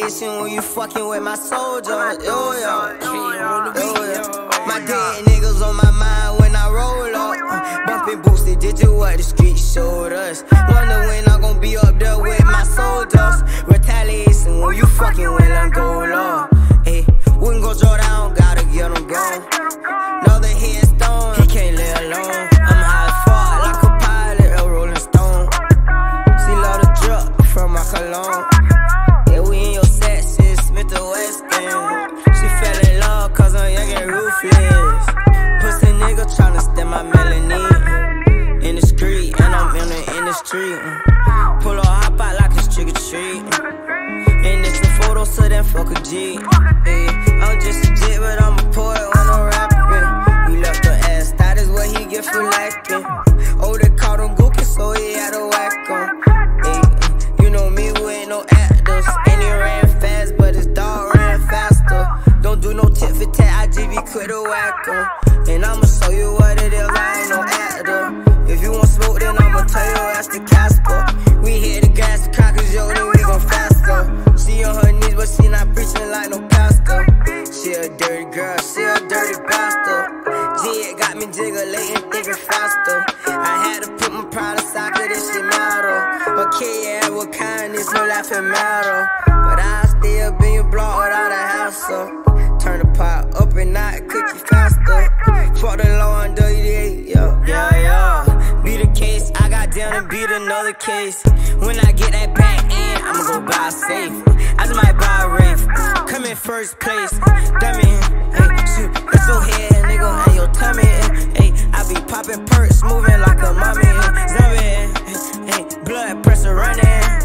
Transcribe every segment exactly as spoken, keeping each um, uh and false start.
Retaliation when you fucking with my soldiers. Yo, yo, yo, yo. My dead niggas on my mind when I roll up. Uh, bumping boosted, did you what the street showed us? Wonder when I'm gon' be up there with my soldiers. Retaliation when you fucking with Angola. Hey, wouldn't go draw down, gotta get them gone. Another headstone, he can't lay alone. I'm high as fuck, like a pilot, a rolling stone. She love the drip from my cologne. Yeah, we in your section, Smith the Weston. She fell in love cause I'm young and ruthless. Pussy nigga tryna stem my melanin. In the street, and I'm in the industry. Pull up, hop out like it's trick or treat. And it's a photo, so then fuck a G. Yeah, I'm just a jit, but I'm a poet when I'm rapping. We left the ass, that is what he get for lacking. Oh, they called him Gookie, so he had to whack him. Yeah, you know me, we ain't no actors. And he ran fast, but his dog ran faster. Don't do no tit for tat, I G B quick to whack him. And I'ma show you what it is, I ain't no actor. If you want smoke, then I'ma tell your ass to Casper. We hit the gas, the crackers, yo, then we gon' faster. She on her knees, but she not preaching like no pastor. She a dirty girl, she a dirty bastard. G, it got me jiggling, thinking faster. I had to put my pride aside, cause this shit matter. Okay, yeah, what kindness, no laughing matter. But I still be a block without a hassle. Turn the pot up and not cook you faster. Fuck the law and W D A, yeah, yeah, yeah. Be the case, I got down and beat another case. When I get that back in, I'ma go buy a safe. I just might buy a Wraith, come in first place. Dummy, hey, shoot, it's your head, nigga, and your tummy. Hey, I be popping perks, moving like a mommy. Zombie, hey, blood pressure running.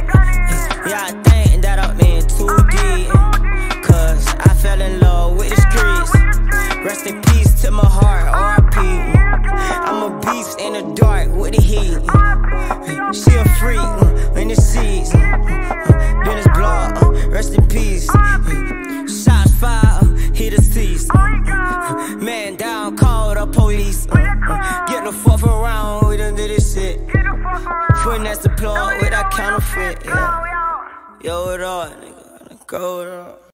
Yeah, I think that I'm in too deep. Cause I fell in love with the streets. Rest in peace to my heart, R I P. I'm a beast in the dark with the heat. She a freak uh, in the seats. Uh, uh, then it's blood, uh, rest in peace. Uh, shots fired, uh, hit the seats. Uh, uh, man down, call the police. Uh, uh, get the fuck around, we done did this shit. Finesse the plug with that counterfeit, yeah. Yo, what up, nigga? Go up.